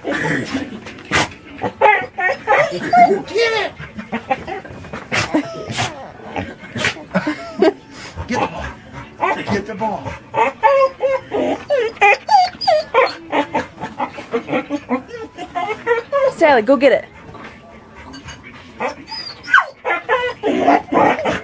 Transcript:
Get it! Get the ball. Get the ball. Sally, go get it.